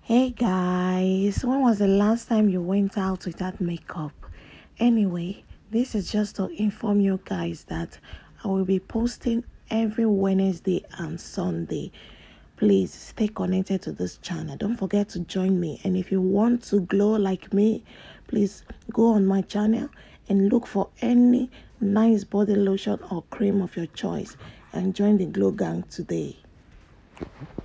Hey guys, when was the last time you went out without makeup? Anyway, this is just to inform you guys that I will be posting every Wednesday and Sunday. Please stay connected to this channel. Don't forget to join me. And if you want to glow like me, please go on my channel and look for any nice body lotion or cream of your choice and join the Glow Gang today.